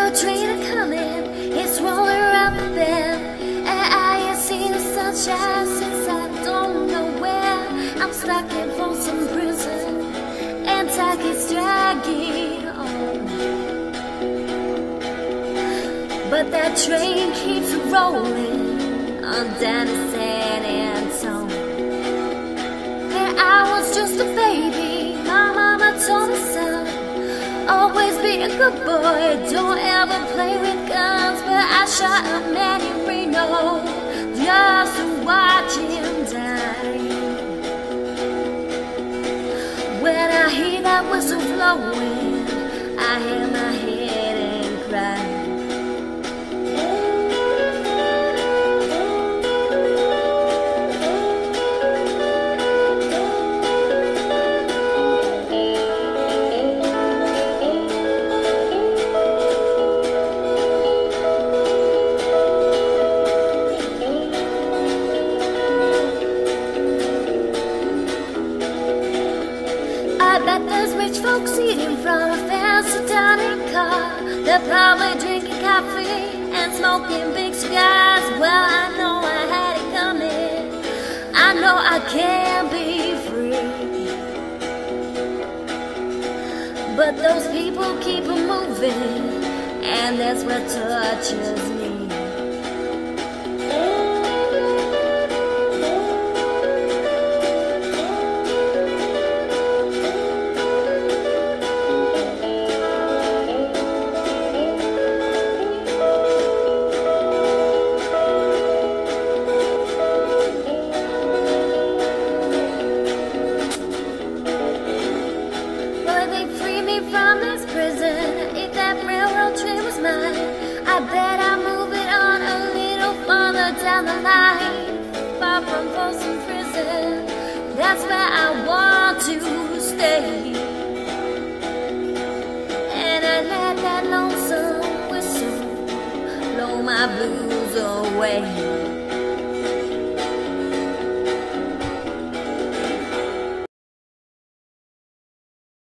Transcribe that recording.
railroad train a coming, it's rolling around the bend, and I ain't seen the sunshine since I don't know where. I'm stuck in Folsom Prison, and time keeps dragging on, but that train keeps rolling on down to San Antonio. And I was just a baby, my mama told me, son, always be a good boy, don't ever play with guns. But I shot a man in Reno just to watch him die. When I hear that whistle blowing, I hang my head and cry. I bet there's rich folks eating from a fancy dining car. They're probably drinking coffee and smoking big cigars. Well, I know I had it coming, I know I can be free, but those people keep on moving, and that's what touches me. From this prison, if that railroad train was mine, I bet I'd move it on a little farther down the line, far from Folsom Prison. That's where I want to stay, and I let that lonesome whistle blow my blues away.